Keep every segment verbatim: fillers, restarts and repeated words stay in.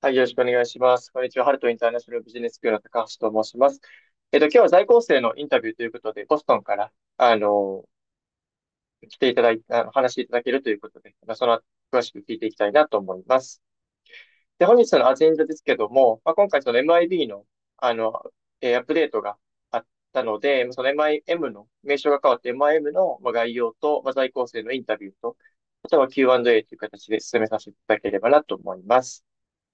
はい、よろしくお願いします。こんにちは。ハルトインターナショナルビジネススクールの高橋と申します。えっと、今日は在校生のインタビューということで、ボストンから、あの、来ていただいて、あの、話していただけるということで、まあ、その、詳しく聞いていきたいなと思います。で、本日のアジェンダですけども、まあ、今回その エムアイビー の、あの、えーアップデートがあったので、その エムアイエム の、名称が変わって エムアイエム のまあ概要と、まあ、在校生のインタビューと、あとは キューアンドエー という形で進めさせていただければなと思います。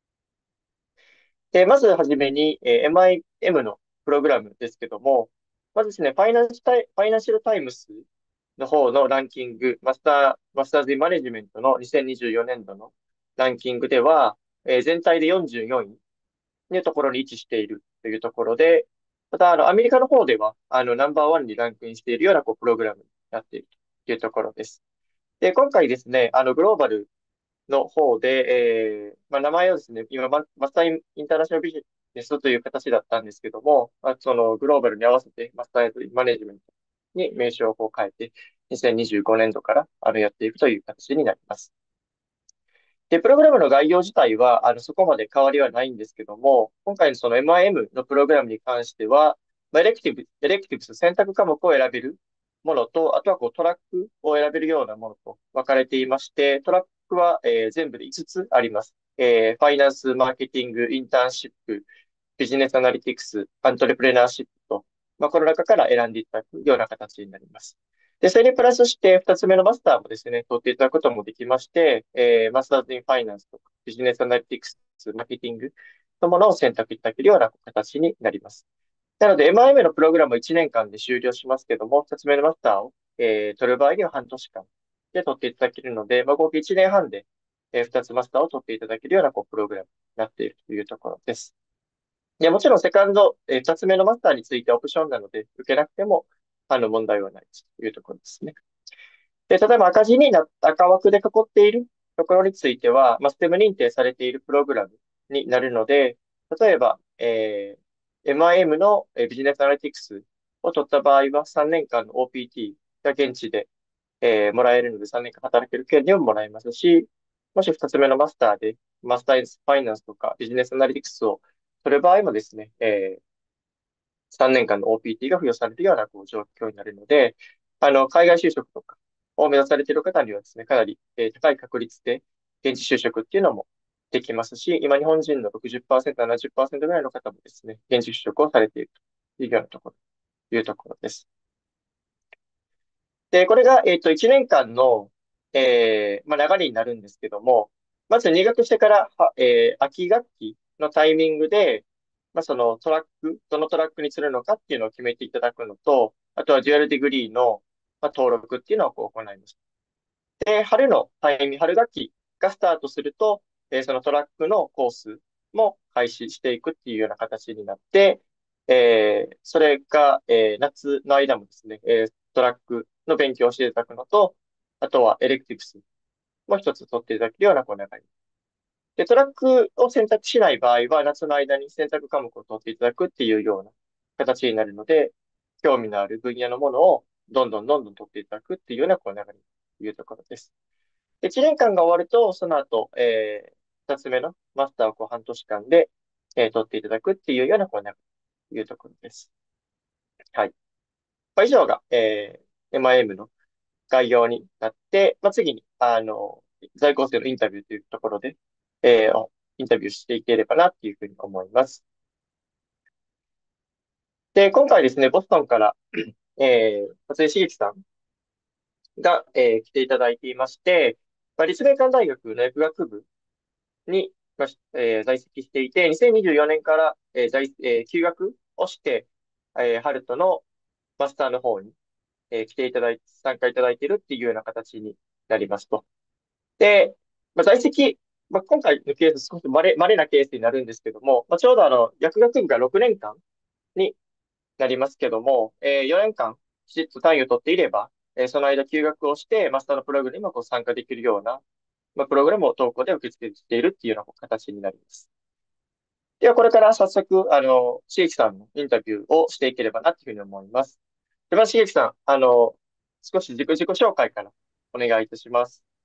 で、まずはじめに、えー エムアイエム のプログラムですけども、まずですね、ファイナンシャルファイナンシャルタイムスの方のランキング、マスター、マスターズ・イン・マネジメントのにせんにじゅうよねんどのランキングでは、えー全体でよんじゅうよんいというところに位置しているというところで、また、あの、アメリカの方では、あの、ナンバーワンにランクインしているような、こう、プログラムになっているというところです。で、今回ですね、あの、グローバルの方で、えー、まあ、名前をですね、今、ママスターインインターナショナルビジネスという形だったんですけども、まあ、そのグローバルに合わせてマスターマネジメントに名称をこう変えて、にせんにじゅうごねんどからあのやっていくという形になります。で、プログラムの概要自体は、あの、そこまで変わりはないんですけども、今回のその エムアイエム のプログラムに関しては、まあエレクティブ、エレクティブス選択科目を選べるものと、あとはこうトラックを選べるようなものと分かれていまして、トラックは、えー全部でいつつあります。えーファイナンス、マーケティング、インターンシップ、ビジネスアナリティクス、アントレプレナーシップと、まあ、この中から選んでいただくような形になります。で、それにプラスして、二つ目のマスターもですね、取っていただくこともできまして、えー、マスターズインファイナンスとか、ビジネスアナリティクス、マーケティングのものを選択いただけるような形になります。なので、エムアイエム のプログラムいちねんかんで終了しますけども、二つ目のマスターを、えー、取る場合には半年間で取っていただけるので、まあ、合計いちねんはんで、えー、二つマスターを取っていただけるようなこうプログラムになっているというところです。いや、もちろんセカンド、えー、二つ目のマスターについてはオプションなので、受けなくても、あの、問題はないというところですね。で、例えば赤字になった、赤枠で囲っているところについては、まあ、ステム認定されているプログラムになるので、例えば、えー、エムアイエム のえービジネスアナリティクスを取った場合は、さんねんかんの オーピーティー が現地で、えーもらえるので、さんねんかん働ける権利をもらえますし、もし二つ目のマスターで、マスターインファイナンスとかビジネスアナリティクスを取る場合もですね、えーさんねんかんの オーピーティー が付与されるようなこう状況になるので、あの、海外就職とかを目指されている方にはですね、かなり、えー高い確率で現地就職っていうのもできますし、今日本人のろくじゅっパーセント、ななじゅっパーセントぐらいの方もですね、現地就職をされているというようなところ、いうところです。で、これが、えっと、いちねんかんの、えー、まあ、流れになるんですけども、まず入学してから、はえー、秋学期のタイミングで、まあ、そのトラック、どのトラックにするのかっていうのを決めていただくのと、あとはデュアルディグリーの、まあ、登録っていうのをこう行います。で、春のタイミング、春学期がスタートすると、えーそのトラックのコースも開始していくっていうような形になって、えーそれが、えー夏の間もですね、えートラックの勉強をしていただくのと、あとはエレクティブスも一つ取っていただけるようなこう流れ。で、トラックを選択しない場合は、夏の間に選択科目を取っていただくっていうような形になるので、興味のある分野のものをどんどんどんどん取っていただくっていうようなこう流れというところです。で、いちねんかんが終わると、その後、えー、二つ目のマスターをこう半年間で、えー、取っていただくっていうようなこう流れというところです。はい。まあ、以上が、えー、エムアイエム の概要になって、まあ、次に、あの、在校生のインタビューというところで、えー、インタビューしていければなっていうふうに思います。で、今回ですね、ボストンから、えー、松井茂樹さんが、えー、来ていただいていまして、まあ、立命館大学の薬学部に、まあしえー在籍していて、にせんにじゅうよねんから、えー在えー休学をして、えーハルトのマスターの方に、えー来ていただいて、参加いただいているっていうような形になりますと。で、まあ、在籍、まあ、今回のケース少し稀、稀なケースになるんですけども、まあ、ちょうどあの、薬学部がろくねんかんになりますけども、えー、よねんかんきちっと単位を取っていれば、えーその間休学をして、マスターのプログラムにもこう参加できるような、まあ、プログラムを投稿で受け付けているっていうような形になります。では、これから早速、あの、しげきさんのインタビューをしていければなというふうに思います。では、しげきさん、あの、少し自己、自己紹介からお願いいたします。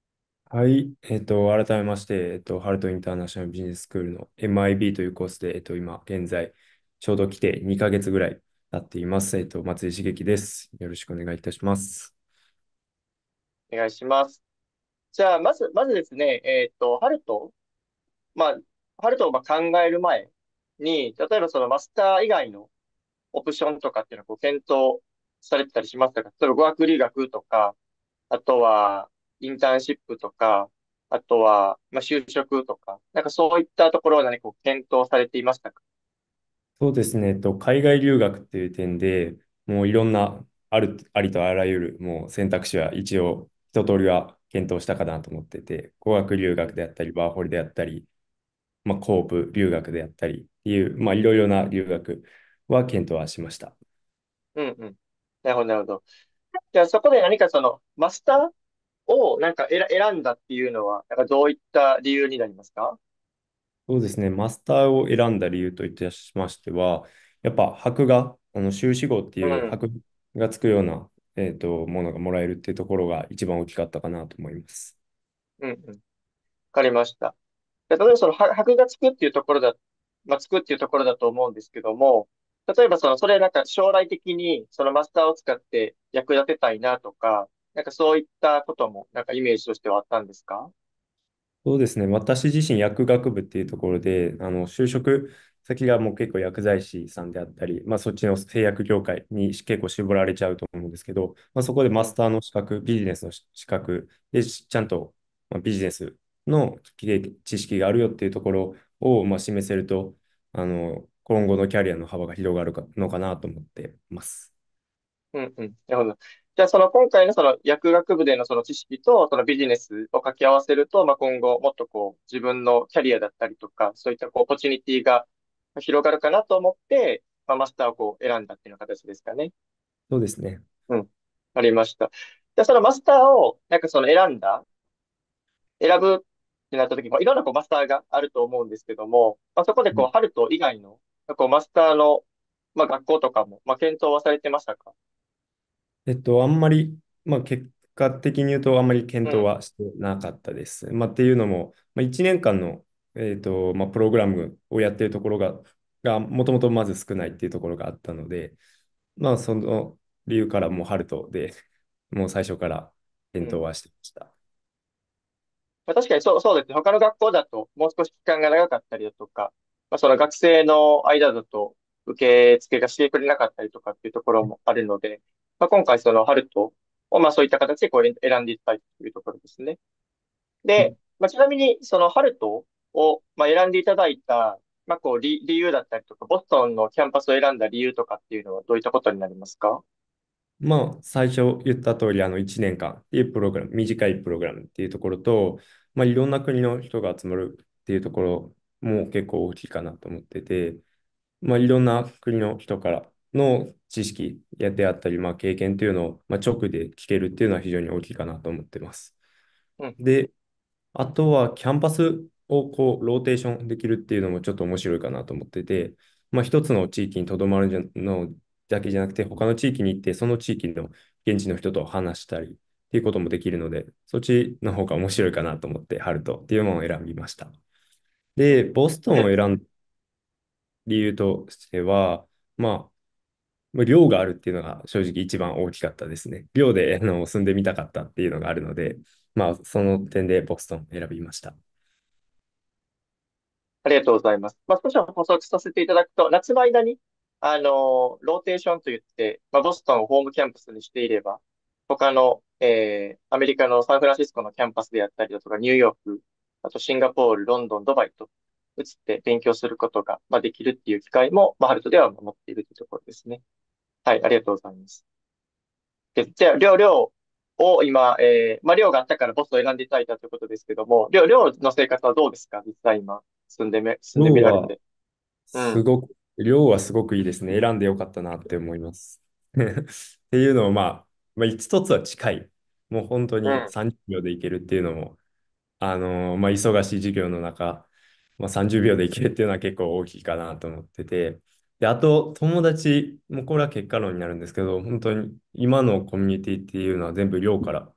はい。えっと、改めまして、えっと、ハルトインターナショナルビジネススクールの エムアイビー というコースで、えっと、今、現在、ちょうど来てにかげつぐらい経っています。えっと、松井茂樹です。よろしくお願いいたします。 お願いします。じゃあ、まず、まずですね、えっと、ハルト、まあ、ハルトをまあ考える前に、例えばそのマスター以外のオプションとかっていうのをこう検討されてたりしましたか？例えば語学留学とか、あとはインターンシップとか、あとは、まあ、就職とか、なんかそういったところは何かこう検討されていましたか？ そうですね、えっと、海外留学っていう点で、もういろんな、ある、ありとあらゆる、もう選択肢は一応、一通りは検討したかなと思ってて、語学留うん、 学であったり、ワーホリであったり、まあ、コープ留学であったりっていう、まあ、いろいろな留学は検討はしました。 うん、うん。なるほど、なるほど。じゃあそこで何かそのマスターをなんか選選んだっていうのは、なんかどういった理由になりますか？ そうですね。マスターを選んだ理由といたしましては、やっぱ箔が、あの修士号ってうん、 いう箔がつくような、えっと、ものがもらえるっていうところが一番大きかったかなと思います。 うん、うん。わかりました。で例えばそのは箔がつくっていうところだ、まあ、つくっていうところだと思うんですけども、例えばその、それなんか将来的にそのマスターを使って役立てたいなとか、なんかそういったこともなんかイメージとしてはあったんですか？ そうですね。私自身薬学部っていうところで、あの就職先がもう結構薬剤師さんであったり、まあ、そっちの製薬業界に結構絞られちゃうと思うんですけど、まあ、そこでうん、 マスターの資格、ビジネスの資格でちゃんと、まあ、ビジネスの知識があるよっていうところを、まあ、示せると、あの今後のキャリアの幅が広がるかのかなと思ってます。 うん、うん。なるほど。じゃあその今回のその薬学部でのその知識とそのビジネスを掛け合わせると、まあ、今後もっとこう自分のキャリアだったりとか、そういったこうオポチュニティが広がるかなと思って、まあ、マスターをこう選んだっていうような形ですかね。 そうですね。 うん。ありました。じゃあ、そのマスターを、なんかその選んだ、選ぶってなった時も、いろんなこうマスターがあると思うんですけども、まあ、そこでこう、ハルト以外の、こう、マスターの、まあ、学校とかも、まあ、検討はされてましたか？ えっと、あんまり、まあ、結果的に言うと、あんまり検うん、 討はしてなかったです。まあ、っていうのも、まあ、いちねんかんの、えっと、まあ、プログラムをやっているところが、が、もともとまず少ないっていうところがあったので、まあ、その理由からもうハルトで、もう最初からうん。 検討はしてました。 まあ、確かにそう、そうですね。他の学校だと、もう少し期間が長かったりだとか、まあ、その学生の間だと、受付がしてくれなかったりとかっていうところもあるので、まあ、今回そのハルトを、まあ、そういった形でこう選んでいきたいというところですね。で、まあ、ちなみに、そのハルトを、まあ、選んでいただいた、まあ、こう理、理由だったりとか、ボストンのキャンパスを選んだ理由とかっていうのはどういったことになりますか？ まあ、最初言った通り、あの、いちねんかんっていうプログラム、短いプログラムっていうところと、まあ、いろんな国の人が集まるっていうところも結構大きいかなと思ってて、まあ、いろんな国の人からの知識やであったり、まあ、経験っていうのを、まあ、直で聞けるっていうのは非常に大きいかなと思ってます。 うん、 で、あとはキャンパスをこうローテーションできるっていうのもちょっと面白いかなと思ってて、まあ、一つの地域にとどまるんじゃのだけじゃなくて、他の地域に行って、その地域の現地の人と話したりっていうこともできるので、そっちの方が面白いかなと思って、ハルトっていうものを選びました。で、ボストありがとう。 ンを選んだ理由としては、まあ、まあ寮があるっていうのが正直一番大きかったですね。寮であの住んでみたかったっていうのがあるので、まあ、その点でボストンを選びました。 ありがとうございます。まあ、少し補足させていただくと、夏の間に、あの、ローテーションといって、まあ、ボストンをホームキャンパスにしていれば、他の、えー、アメリカのサンフランシスコのキャンパスであったりだとか、ニューヨーク、あとシンガポール、ロンドン、ドバイと移って勉強することが、まあ、できるっていう機会も、まあ、ハルトでは持っているというところですね。はい、ありがとうございます。で、じゃあ、寮、寮を今、えー、まあ、寮があったからボスを選んでいただいたということですけども、寮、寮の生活はどうですか？実際今、住んでめ、住んでみ寮はられて。うん、 すごく、寮はすごくいいですね。選んでよかったなって思います。っていうのを、まあ、まあ、一つは近い。もう本当にうん、 さんじゅうびょうで行けるっていうのも、あのーまあ、忙しい授業の中、まあ、さんじゅうびょうで行けるっていうのは結構大きいかなと思ってて、で、あと、友達、もうこれは結果論になるんですけど、本当に今のコミュニティっていうのは全部寮から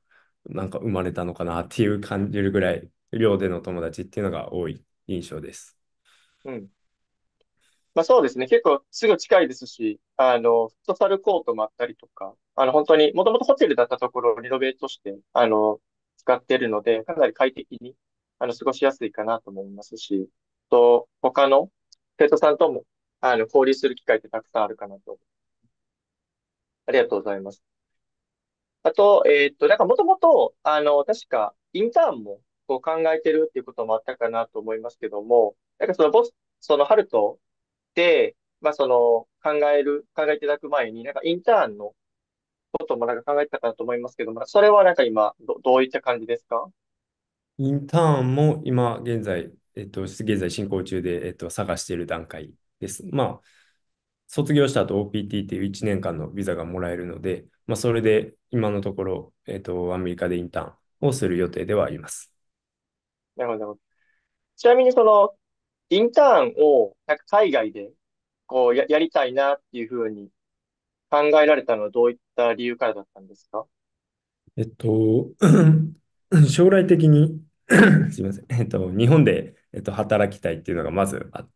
なんか生まれたのかなっていう感じるぐらい、寮での友達っていうのが多い印象です。 うん。まあそうですね。結構すぐ近いですし、あの、フットサルコートもあったりとか、あの、本当に、もともとホテルだったところをリノベートして、あの、使っているので、かなり快適に、あの、過ごしやすいかなと思いますし、と、他の生徒さんとも、あの、交流する機会ってたくさんあるかなと。ありがとうございます。あと、えーっと、なんかもともと、あの、確か、インターンも、こう考えてるっていうこともあったかなと思いますけども、なんかそのボス、そのハルトで、まあその、考える、考えていただく前に、なんかインターンのこともなんか考えてたかなと思いますけども、それはなんか今、ど、どういった感じですか？ インターンも今現在、えっと、現在進行中で、えっと、探している段階です。まあ、卒業した後 オーピーティー っていういちねんかんのビザがもらえるので、まあ、それで今のところ、えっと、アメリカでインターンをする予定ではあります。 なるほど、なるほど。ちなみにその、インターンを、なんか海外で、こうや、やりたいなっていうふうに考えられたのはどういった理由からだったんですか？ えっと、将来的にすいません。えっと、日本で、えっと、働きたいっていうのがまずあって、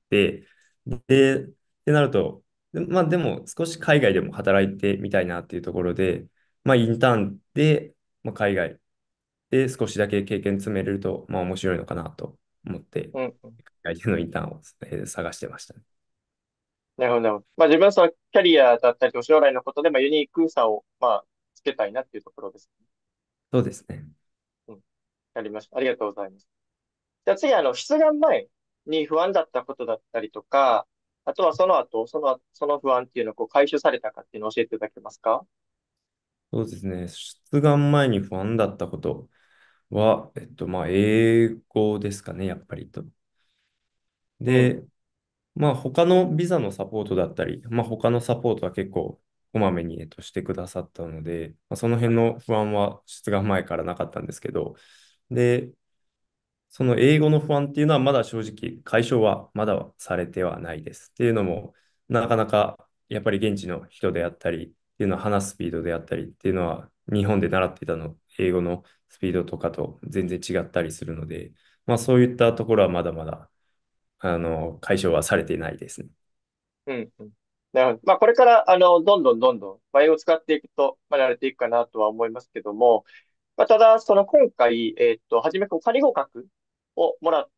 で、ってなると、でまあでも少し海外でも働いてみたいなっていうところで、まあインターンで、まあ、海外で少しだけ経験積めれると、まあ面白いのかなと思って、 うんうん。 海外でのインターンを、えー探してましたね。 なるほど、なるほど。まあ自分はそのキャリアだったりと将来のことで、まあユニークさを、まあ、つけたいなっていうところですね。 そうですね。 うん。ありました。ありがとうございます。じゃあ次、あの、出願前に不安だったことだったりとか、あとはその後、その、その不安っていうのをこう解消されたかっていうのを教えていただけますか？ そうですね。出願前に不安だったことは、えっと、まあ、英語ですかね、やっぱりと。 うん。 で、まあ、他のビザのサポートだったり、まあ、他のサポートは結構、こまめに、えっと、してくださったので、まあ、その辺の不安は出願前からなかったんですけど、で、その英語の不安っていうのはまだ正直解消はまだされてはないです。っていうのも、なかなかやっぱり現地の人であったり、っていうのは話すスピードであったりっていうのは日本で習っていたの、英語のスピードとかと全然違ったりするので、まあそういったところはまだまだ、あの、解消はされていないですね。 うん。うん。なるほど。まあこれから、あの、どんどんどんどん、まあ英語を使っていくと、まあ慣れていくかなとは思いますけども、まあただ、その今回、えーっと、初めこう仮合格をもらって、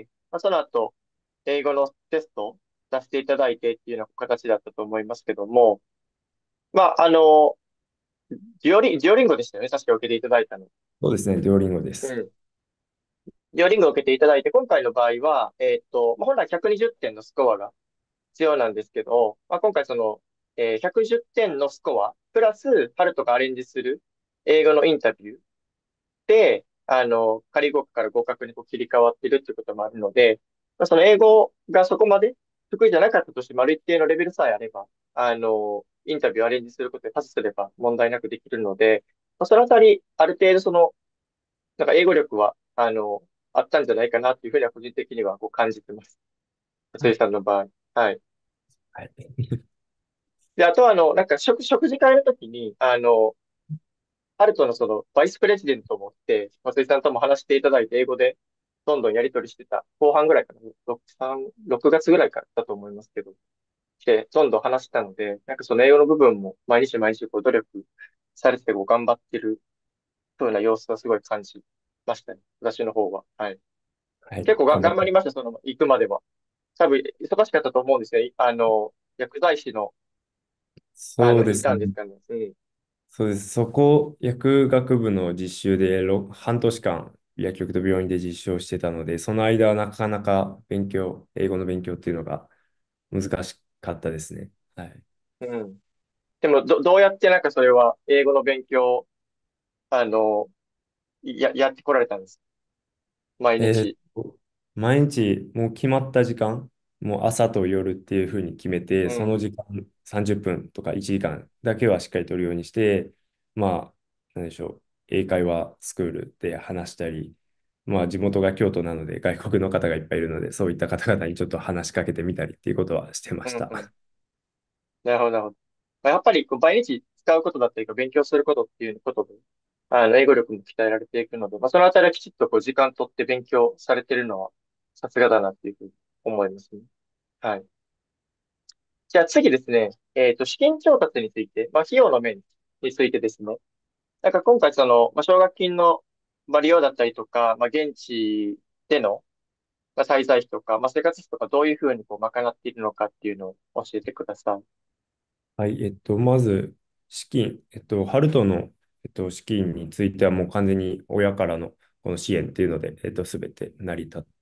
まあその後、英語のテストを出していただいてっていうような形だったと思いますけども、まあ、あの、デュオリ、デュオリンゴでしたよね。確か受けていただいたの。 そうですね、デュオリンゴです。 うん。デュオリンゴを受けていただいて、今回の場合は、えーっと、まあ、本来ひゃくにじゅってんのスコアが必要なんですけど、まあ、今回その、えー、ひゃくじゅってんのスコア、プラス、ハルトがアレンジする英語のインタビューで、あの、仮合格から合格にこう切り替わっているっていうこともあるので、まあ、その英語がそこまで得意じゃなかったとしても、ある一定のレベルさえあれば、あの、インタビューをアレンジすることでパスすれば問題なくできるので、まあ、そのあたり、ある程度その、なんか英語力は、あの、あったんじゃないかなっていうふうには個人的にはこう感じてます。松井さんの場合。はい。 はい。 で、あとはあの、なんか食、食事会の時に、あの、ハルトのその、バイスプレジデントを持って、松井さんとも話していただいて、英語で、どんどんやり取りしてた、後半ぐらいかな、ろく、さん、ろくがつぐらいからだと思いますけど、で、どんどん話したので、なんかその英語の部分も、毎日毎日こう努力されてこう頑張ってる風な様子はすごい感じましたね。私の方は。はい。 はい。 結構が頑張って。 頑張りました、その、行くまでは。多分、忙しかったと思うんですよ。あの、薬剤師の、あの、インそうですね。 ターンですかね。うん。 そうです。そこ、薬学部の実習でろ半年間、薬局と病院で実習をしてたので、その間はなかなか勉強、英語の勉強っていうのが難しかったですね。はい。 うん。でも、ど、どうやってなんかそれは、英語の勉強、あの、や、やってこられたんですか？毎えーっ日。 と、毎日もう決まった時間、もう朝と夜っていうふうに決めて、そのうん。 時間さんじゅっぷんとかいちじかんだけはしっかり取るようにして、まあ、なんでしょう、英会話スクールで話したり、まあ地元が京都なので外国の方がいっぱいいるので、そういった方々にちょっと話しかけてみたりっていうことはしてまうん、 した。 うん。なるほど、なるほど。まあやっぱり、こう、毎日使うことだったり、勉強することっていうことで、 あの、英語力も鍛えられていくので、まあ、そのあたりはきちっとこう時間取って勉強されてるのは、さすがだなっていうふうに思いますね。はい。じゃあ次ですね、えっと、資金調達について、まあ、費用の面についてですね。なんか今回その、まあ、奨学金の、まあ、利用だったりとか、まあ、現地での、まあ、滞在費とか、まあ、生活費とかどういうふうにこう賄っているのかっていうのを教えてください。 はい、えっと、まず、資金、えっと、ハルトの、えっと、資金についてはもう完全に親からのこの支援っていうので、えっと、すべて成り立って、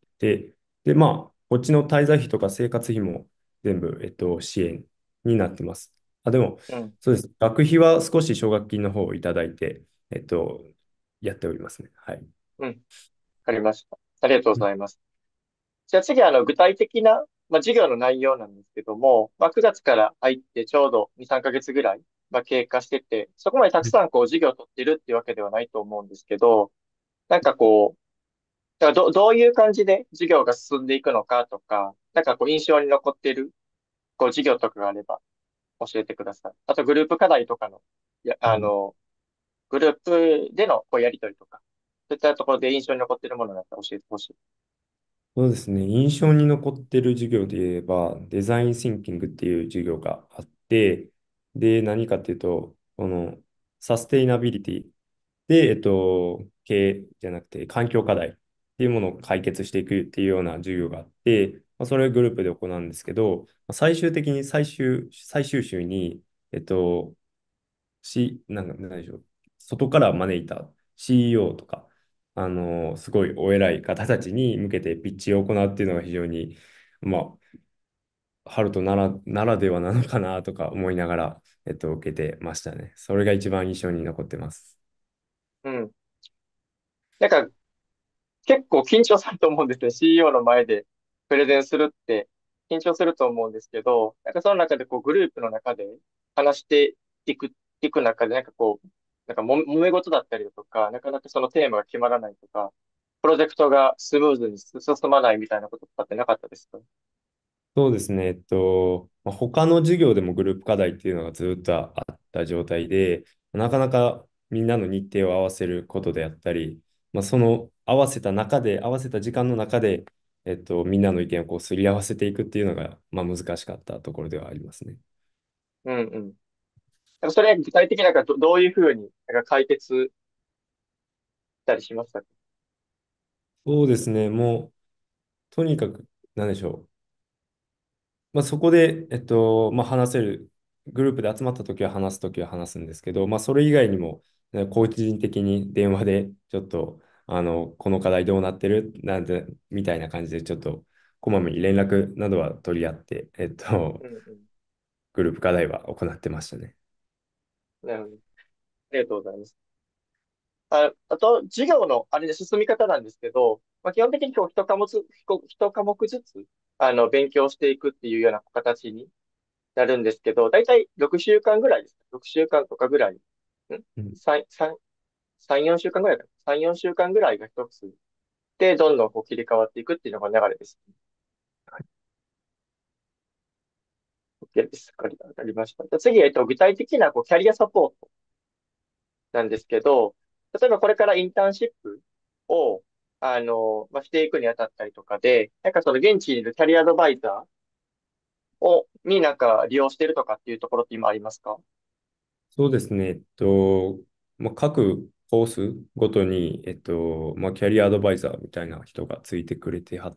で、まあ、こっちの滞在費とか生活費も全部、えっと、支援になってます。あ、でも、 うん。 そうです。学費は少し奨学金の方をいただいて、えっと、やっておりますね。はい。 うん。わかりました。ありがとうございます。じゃあ次は、あの、具体的な、まあ、授業の内容なんですけども、まあ、くがつから入ってちょうどに、さんかげつぐらい、まあ、経過してて、そこまでたくさんこう授業を取ってるっていうわけではないと思うんですけど、なんかこう、だからど、どういう感じで授業が進んでいくのかとか、なんかこう印象に残っているこう授業とかがあれば教えてください。あとグループ課題とかの、いや、 うん。 あの、グループでのこうやりとりとか、そういったところで印象に残っているものだったら教えてほしい。 そうですね。印象に残ってる授業で言えば、デザインシンキングっていう授業があって、で、何かっていうと、このサステイナビリティで、えっと、経営じゃなくて環境課題っていうものを解決していくっていうような授業があって、まあ、それをグループで行うんですけど、まあ最終的に最終、最終週に、えっと、し、なんか、なんでしょう。外から招いた シーイーオー とか、あの、すごいお偉い方たちに向けてピッチを行うっていうのが非常に、まあ、ハルトなら、ならではなのかなとか思いながら、えっと、受けてましたね。それが一番印象に残ってます。 うん。なんか結構緊張すると思うんですね。シーイーオー の前でプレゼンするって緊張すると思うんですけど、なんかその中でこうグループの中で話していく、いく中でなんかこう、なんかも揉め事だったりだとか、なかなかそのテーマが決まらないとか、プロジェクトがスムーズに進まないみたいなこととかってなかったですか？ そうですね。えっと、まあ、他の授業でもグループ課題っていうのがずっとあった状態で、なかなかみんなの日程を合わせることであったり、まあ、その合わせた中で、合わせた時間の中で、えっと、みんなの意見をこうすり合わせていくっていうのが、まあ、難しかったところではありますね。 うんうん。なんかそれ具体的になんかど、どういうふうになんか解決したりしましたか？ そうですね。もう、とにかく、なんでしょう。まあ、そこで、えっと、まあ、話せる、グループで集まったときは話すときは話すんですけど、まあ、それ以外にも、ね個人的に電話で、ちょっと、あの、この課題どうなってるなんて、みたいな感じで、ちょっと、こまめに連絡などは取り合って、えっと、 うんうん。 グループ課題は行ってましたね。 なるほど。ありがとうございます。あ、あと、授業のあれで進み方なんですけど、まあ、基本的に今日一科目ず、一科目ずつ、あの、勉強していくっていうような形になるんですけど、だいたいろくしゅうかんぐらいですか？ ろく 週間とかぐらい。んうん。 ?さん、さん、さん、よんしゅうかんぐらいかな？ さん、よんしゅうかんぐらいが一つで、どんどんこう切り替わっていくっていうのが流れです。OK です。わかりわかりました。じゃあ次、えっと、具体的なこうキャリアサポートなんですけど、例えばこれからインターンシップを、あの、まあ、していくにあたったりとかで、なんかその現地にいるキャリアアドバイザーを、になんか利用してるとかっていうところって今ありますか？ そうですね。えっと、まあ、各コースごとに、えっと、まあ、キャリアアドバイザーみたいな人がついてくれてはって、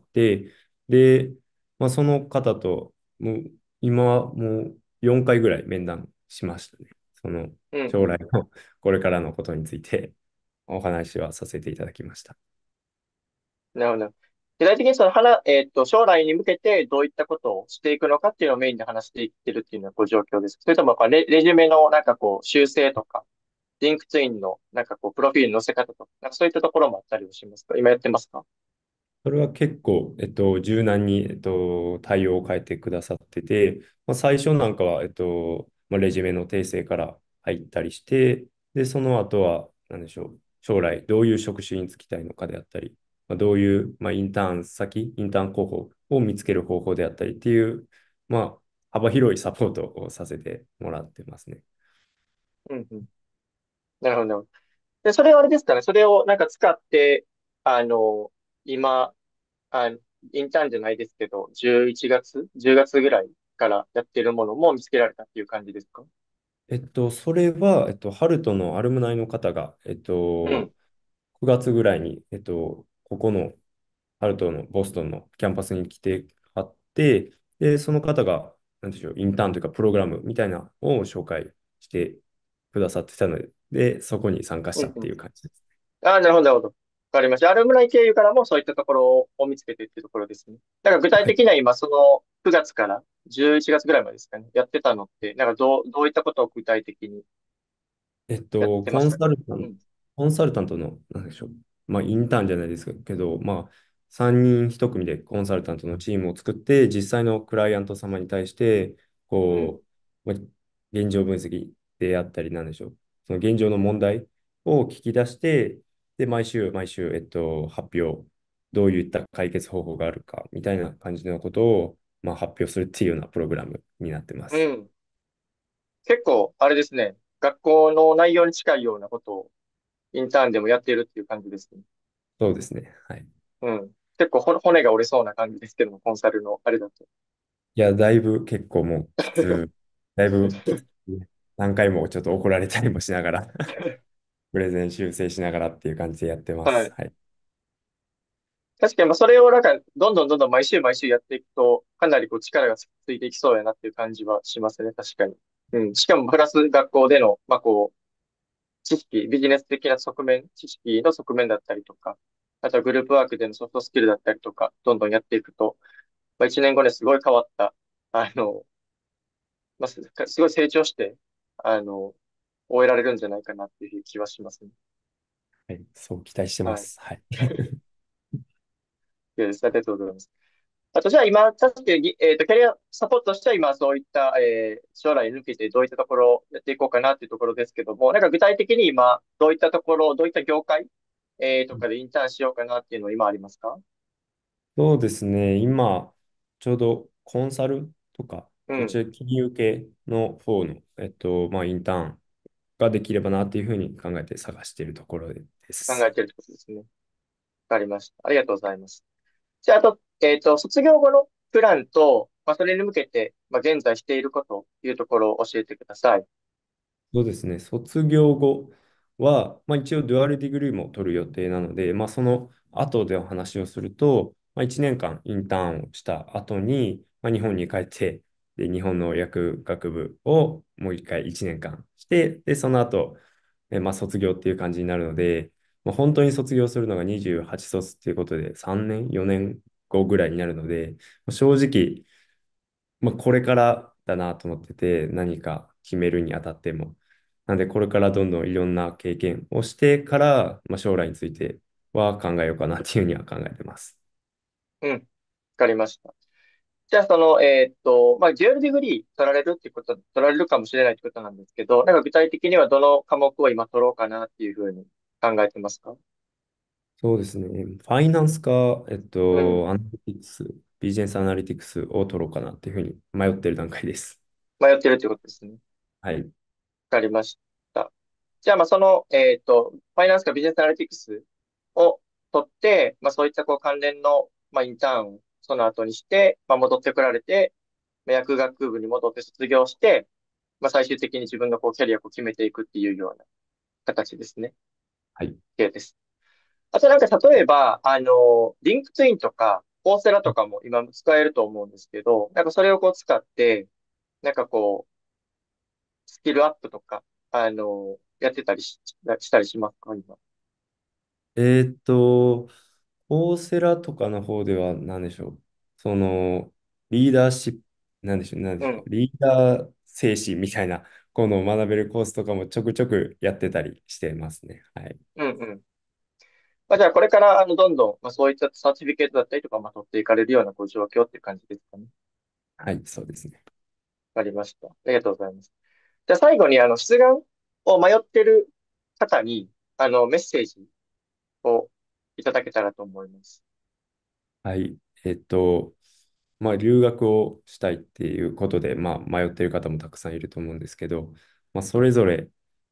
で、まあ、その方と、もう、今はもうよんかいぐらい面談しましたね。その、 うんうん。 将来のこれからのことについてお話はさせていただきました。 なるほど。具体的にその話、えっと、将来に向けてどういったことをしていくのかっていうのをメインで話していってるっていうのはご状況ですか？それともやっぱレ、レジュメのなんかこう修正とか、リンクツインのなんかこうプロフィールの載せ方とか、なんかそういったところもあったりはしますか？今やってますか？ それは結構、えっと、柔軟に、えっと、対応を変えてくださってて、まあ、最初なんかは、えっと、まあ、レジュメの訂正から入ったりして、で、その後は、なんでしょう、将来どういう職種に就きたいのかであったり、まあ、どういう、まあ、インターン先、インターン候補を見つける方法であったりっていう、まあ、幅広いサポートをさせてもらってますね。 うんうん。なるほど。 で、それはあれですかね。それをなんか使って、あの、今、あ、インターンじゃないですけど、じゅういちがつ ?じゅう 月ぐらいからやってるものも見つけられたっていう感じですか？ えっと、それは、えっと、ハルトのアルムナイの方が、えっと、 うん、 くがつぐらいに、えっと、ここのハルトのボストンのキャンパスに来てはって、で、その方が、なんでしょう、インターンというか、プログラムみたいなのを紹介してくださってたので、で、そこに参加しうん、 たってうん。 いう感じです。 ああ、なるほど、なるほど。わかりました。アルムナイ経由からもそういったところを見つけてっていうところですね。だから具体はい。 的には今、そのくがつからじゅういちがつぐらいまでですかね。やってたのって、なんかどう、どういったことを具体的にえっやっと、コンてましたか？ サルタント、 うん、 コンサルタントの、なんでしょう、まあ、インターンじゃないですけど、まあ、さんにんひと組でコンサルタントのチームを作って、実際のクライアント様に対して、 うん、 こう、まあ、現状分析であったり、なんでしょう、その現状の問題を聞き出して、で、毎週毎週、えっと、発表、どういった解決方法があるか、みたいな感じのことを、まあ、発表するっていうようなプログラムになってます。 うん。結構、あれですね。学校の内容に近いようなことをインターンでもやってるっていう感じですね。 そうですね。はい。 うん。結構ほ骨が折れそうな感じですけども、コンサルのあれだと。 いや、だいぶ結構もうきつ、だいぶきついね。何回もちょっと怒られたりもしながらプレゼン修正しながらっていう感じでやってます。 はい。 はい。 確かに、まあ、それをなんか、どんどんどんどん毎週毎週やっていくと、かなりこう力がつついていきそうやなっていう感じはしますね、確かに。うん。しかも、プラス学校での、まあ、こう、知識、ビジネス的な側面、知識の側面だったりとか、あとはグループワークでのソフトスキルだったりとか、どんどんやっていくと、まあ、いちねんごですごい変わった、あの、まあ、すすごい成長して、あの、終えられるんじゃないかなっていう気はしますね。 はい。そう期待してまはい。 す。はい。 いやです。ありがとうございます。あと、じゃあ今、確かに、えっと、キャリアサポートとしては今、そういった、えー、将来に向けてどういったところをやっていこうかなっていうところですけども、なんか具体的に今、どういったところ、どういった業界、えー、とかでインターンしようかなっていうのは今ありますか？ そうですね。今、ちょうどコンサルとか、 うん。 そっちで金融系の方の、えっと、まあ、インターンができればなっていうふうに考えて探しているところです。 考えてるってことですね。わかりました。ありがとうございます。じゃあ、あと、えっと、卒業後のプランと、まあ、それに向けて、まあ、現在していることというところを教えてください。 そうですね。卒業後は、まあ、一応デュアルディグリーも取る予定なので、まあ、その後でお話をすると、まあ、いちねんかんインターンをした後に、まあ、日本に帰って、で、日本の薬学部をもう一回いちねんかんして、で、その後、えまあ、卒業っていう感じになるので、まあ、本当に卒業するのがにじゅうはち卒っていうことで、さんねん、よねんごぐらいになるので、まあ正直、まあ、これからだなと思ってて、何か決めるにあたっても。なんで、これからどんどんいろんな経験をしてから、まあ、将来については考えようかなっていうふうには考えてます。 うん。わかりました。じゃあ、その、えーっと、まあ、デュアルディグリー取られるってこと、取られるかもしれないってことなんですけど、なんか具体的にはどの科目を今取ろうかなっていうふうに考えてますか？ そうですね。ファイナンスか、えっうん。 と、アナリティクス、ビジネスアナリティクスを取ろうかなっていうふうに迷ってる段階です。 迷ってるってことですね。わはい。 かりました。じゃあ、まあ、その、えーっと、ファイナンスかビジネスアナリティクスを取って、まあ、そういったこう関連の、まあ、インターンをその後にして、まあ、戻ってこられて、まあ薬学部に戻って卒業して、まあ、最終的に自分のこうキャリアをこう決めていくっていうような形ですね。 はい。 OK です。あとなんか例えば、あの、リンクツインとか、コーセラとかも今使えると思うんですけど、なんかそれをこう使って、なんかこう、スキルアップとか、あの、やってたりし、したりしますか、今？ えーっと、コーセラとかの方では何でしょう。その、リーダーシップ、何でしょう、何でしょう。 うん、 リーダー精神みたいな、この学べるコースとかもちょくちょくやってたりしてますね。はい。 うん、うん。まあ、じゃあこれから、あの、どんどん、まあ、そういったサーティフィケートだったりとか、まあ、取っていかれるようなこう状況っていう感じですかね。 はい、そうですね。 わかりました。ありがとうございます。じゃあ最後に、あの、出願を迷ってる方に、あの、メッセージをいただけたらと思います。 はい。えっと、まあ、留学をしたいっていうことで、まあ、迷っている方もたくさんいると思うんですけど、まあ、それぞれ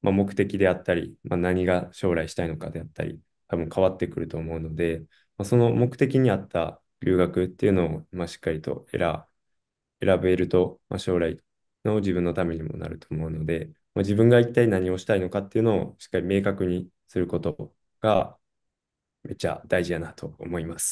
まあ、目的であったり、まあ、何が将来したいのかであったり、多分変わってくると思うので、まあ、その目的に合った留学っていうのを、まあ、しっかりと選、選べると、まあ、将来の自分のためにもなると思うので、まあ、自分が一体何をしたいのかっていうのをしっかり明確にすることがめっちゃ大事やなと思います。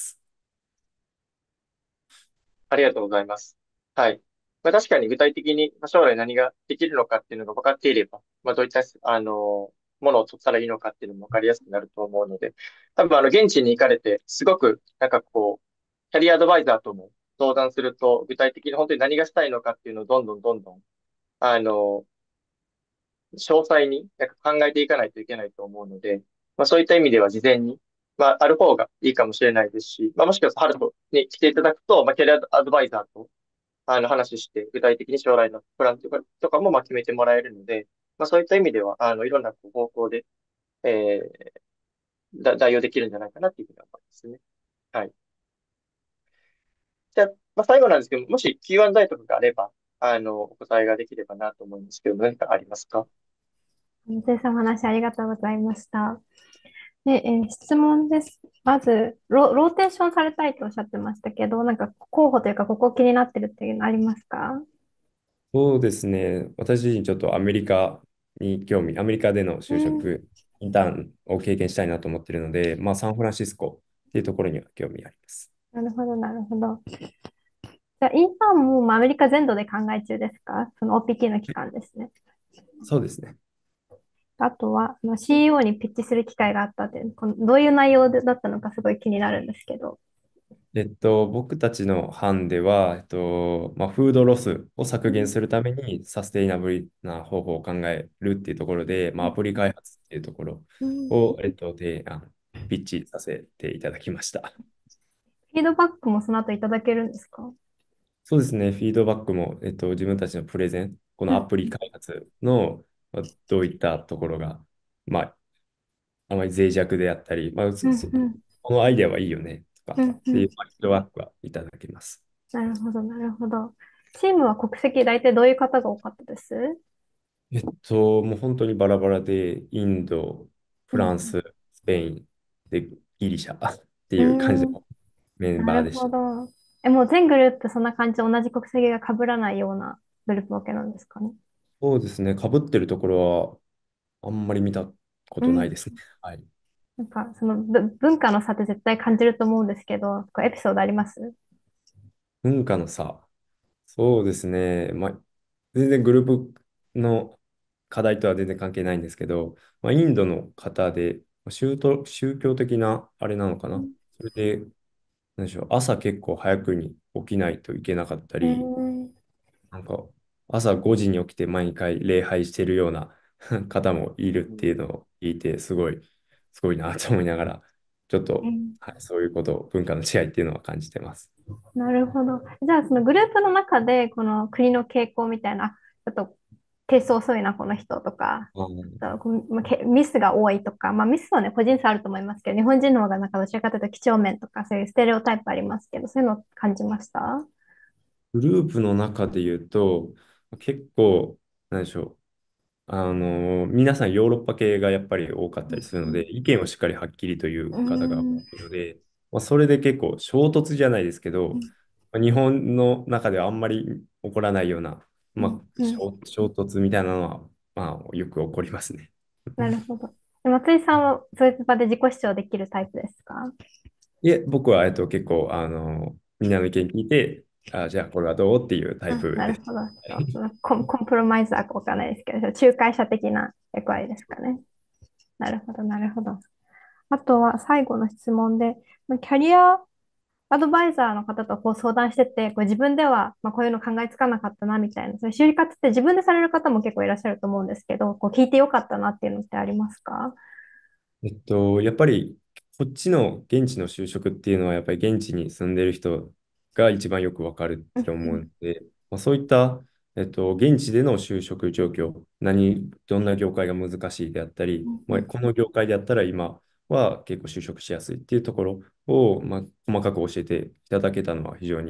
ありがとうございます。はい。まあ、確かに具体的にまあ将来何ができるのかっていうのが分かっていれば、まあ、どういった、あの、ものを取ったらいいのかっていうのも分かりやすくなると思うので、多分あの、現地に行かれて、すごく、なんかこう、キャリアアドバイザーとも相談すると、具体的に本当に何がしたいのかっていうのをどんどんどんどん、あの、詳細になんか考えていかないといけないと思うので、まあそういった意味では事前に、まあある方がいいかもしれないですし、まあもしくはハルトに来ていただくと、まあキャリアアドバイザーとあの話して、具体的に将来のプランとか、とかもまあ決めてもらえるので、まあそういった意味では、あの、いろんなこう方向で、えー、だ代用できるんじゃないかなっていうふうに思いますね。はい。じゃあ、まあ最後なんですけど、もし キューアンドエー とかがあれば、あの、お答えができればなと思うんですけど、何かありますか？ 松井さんお話ありがとうございました。で、えー質問です。まずロ、ローテーションされたいとおっしゃってましたけど、なんか候補というか、ここ気になってるっていうのありますか？ そうですね。私自身ちょっとアメリカに興味、アメリカでのうん、 就職、インターンを経験したいなと思っているので、まあ、サンフランシスコっていうところには興味あります。 なるほど、なるほど。じゃあ、インターンもまあアメリカ全土で考え中ですか？その オーピーティー の期間ですね。 そうですね。 あとは、まあ、シーイーオー にピッチする機会があったっていう、このどういう内容でだったのかすごい気になるんですけど。 えっと、僕たちの班では、えっと、まあ、フードロスを削減うん、 するためにサステイナブルな方法を考えるっていうところで、まあ、アプリ開発っていうところうん、 を、えっと、提案、ピッチさせていただきました。 フィードバックもその後いただけるんですか？ そうですね、フィードバックも、えっと、自分たちのプレゼン、こうん、 のアプリ開発の、まあどういったところが、まあ、あまり脆弱であったり、まあ、 うん、 そそうん、 このアイデアはいいよね、とか、 うん、うん。 っていう、まあフィードバックはいただけます。 なるほど、なるほど。チームは国籍大体どういう方が多かったです？ えっと、もう本当にバラバラで、インド、フうん、 ランス、スペイン、で、ギリシャってういう感じん。 のメンなるバーでした。 ほど。え、もう全グループそんな感じで同じ国籍が被らないようなグループ分けなんですかね。 そうですね、被ってるところはあんまり見たこうん。 とないですね。はい。 なんか、そのぶ文化の差って絶対感じると思うんですけど、こうエピソードあります？ 文化の差。そうですね。まあ、全然グループの課題とは全然関係ないんですけど、まあ、インドの方で、まあ宗教、宗教的なあれなのかな。それで、なんでしょう、朝結構早くに起きないといけなかったうり、 ん。 なんか朝ごじに起きて毎回礼拝してるような方もいるっていうのを聞いて、すごい、すごいなと思いながら、ちょっと、 うん、 はい、そういうこと、文化の違いっていうのは感じてます。 なるほど。じゃあ、そのグループの中で、この国の傾向みたいな、ちょっとテイスト遅いな、この人とか、 うん。 あとこうまあけミスが多いとか、まあミスはね、個人差あると思いますけど、日本人の方がなんかどちらかというと几帳面とか、そういうステレオタイプありますけど、そういうの感じました？ グループの中で言うと、結構、なんでしょう。あの、皆さんヨーロッパ系がやっぱり多かったりするので、意見をしっかりはっきりというう方が多ん。 いので、まあ、それで結構衝突じゃないですけど、まあ日本の中ではあんまり起こらないような、 うん。 まあ、 うん。 衝衝突みたいなのは、まあ、よく起こりますね。 なるほど。で松井さんはそういう場で自己主張できるタイプですか？ いえ、僕は、えっと、結構、あの、みんなの意見聞いて、あ、じゃあこれはどうっていうタイあ、 プです。 なるほど。そうそのコン、コンプロマイズはわかんないですけど、仲介者的な役割ですかね。なるほど、なるほど。あとは最後の質問で、まあキャリアアドバイザーの方とこう相談してて、こう自分ではまあこういうの考えつかなかったなみたいな、そういう就活って自分でされる方も結構いらっしゃると思うんですけど、こう聞いてよかったなっていうのってありますか？ えっと、やっぱり、こっちの現地の就職っていうのは、やっぱり現地に住んでる人が一番よくわかるって思うので、まあ、そういった、えっと、現地での就職状況、何、どんな業界が難しいであったり、まあ、 うん、 この業界であったら今は結構就職しやすいっていうところを、まあ、細かく教えていただけたのは非常に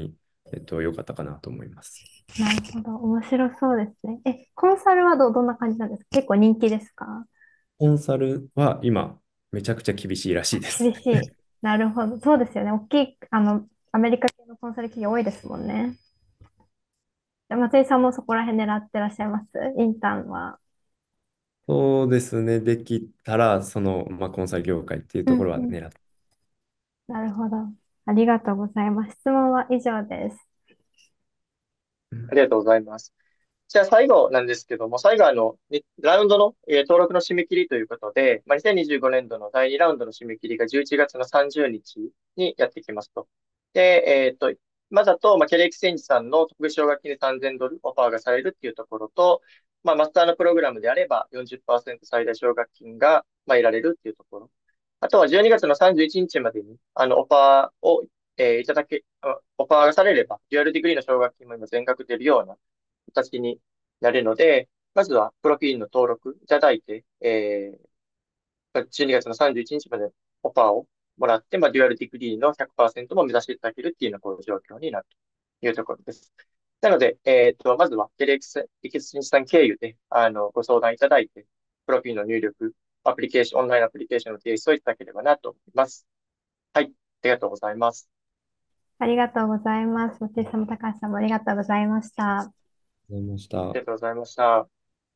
えっと、良かったかなと思います。 なるほど。面白そうですね。え、コンサルはどう、どんな感じなんですか？結構人気ですか？ コンサルは今、めちゃくちゃ厳しいらしいあ、 です。 厳しい。なるほど。そうですよね。大きい、あの、アメリカ系のコンサル企業多いですもんね。で松井さんもそこら辺狙ってらっしゃいますインターンは？ そうですね。できたら、その、まあ、コンサル業界っていうところうんうん。 は狙って。 なるほど。ありがとうございます。質問は以上です。 うんありがとうございます。じゃあ最後なんですけども、最後あの、にラウンドの、えー登録の締め切りということで、まあ、にせんにじゅうごねんどのだいにラウンドの締め切りがじゅういちがつのさんじゅうにちにちにやってきますと。で、えっと、まずだと、まあ、キャリアエクスチェンジさんの特別奨学金でさんぜんドルオファーがされるっていうところと、まあ、マスターのプログラムであればよんじゅっパーセント最大奨学金が、まあ、得られるっていうところ。あとはじゅうにがつのさんじゅういちにちまでに、あの、オファーを、えーいただけ、あオファーがされれば、デュアルディグリーの奨学金も今全額出るような形になるので、まずはプロフィールの登録いただいて、えー、じゅうにがつのさんじゅういちにちまでオファーをもらって、まあ、デュアルディグリーのひゃくパーセントも目指していただけるっていうようなこう状況になるというところです。なので、えっと、まずは、テレエクス、エキスチェンジさん経由で、あの、ご相談いただいて、プロフィールの入力、アプリケーション、オンラインアプリケーションの提出をいただければなと思います。はい。ありがとうございます。 ありがとうございます。松井さんも高橋さんもありがとうございました。 ありがとうございました。 ありがとうございました。